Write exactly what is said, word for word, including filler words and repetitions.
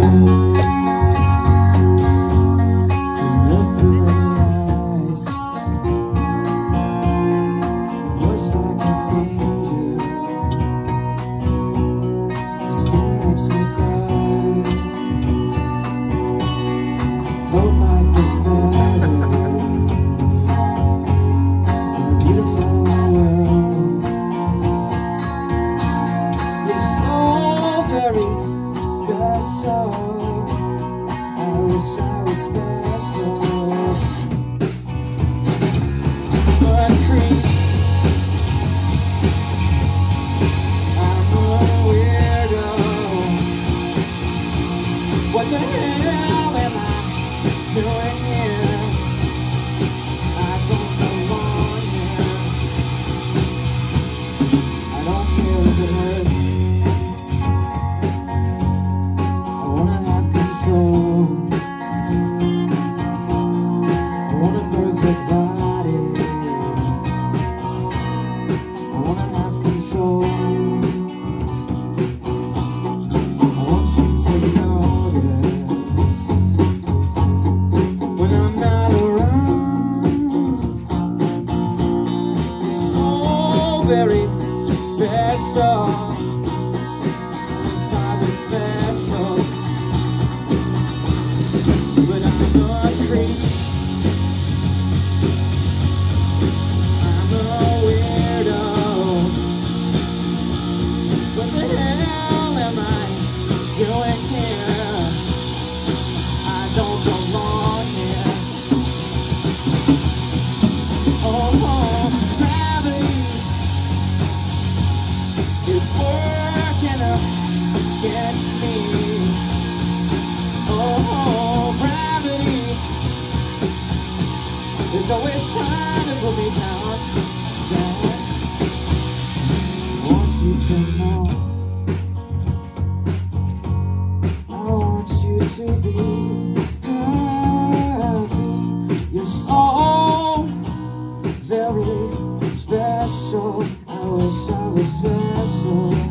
What the hell am I doing here? I don't belong here. I don't care if it hurts. I wanna have control. I want a perfect body. I wanna have control. I want you to know when I'm not around. It's so very special. Yes, I was special, but I'm a creep. I'm a weirdo. What the hell am I doing here? I don't belong here. Oh, gravity is working against me. Oh, gravity is always trying to put me down, down. I want you to know, I want you to be happy. You're so very special. I wish I was special.